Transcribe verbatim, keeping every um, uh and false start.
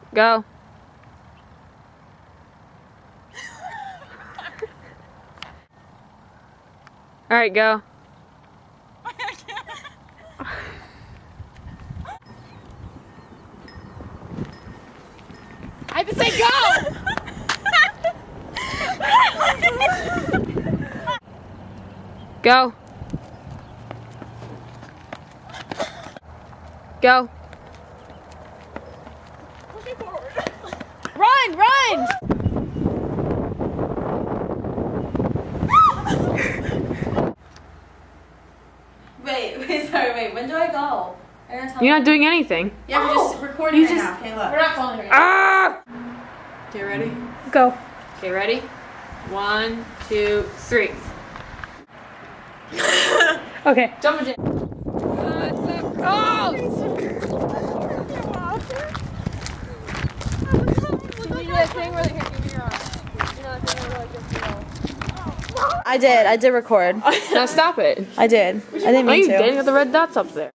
Go. All right, go. I have to say go! Go. Go. Pushing forward. Run, run! Wait, wait, sorry, wait. When do I go? I gotta tell You're you. not doing anything. Yeah, we're just recording You right just- now. Okay, look. We're not falling right now. Ah! Okay, ready? Go. Okay, ready? One, two, three. Okay. Jump in. Oh! I did. I did record. Now stop it. I did. I didn't No, mean you to. didn't. Got the red dots up there.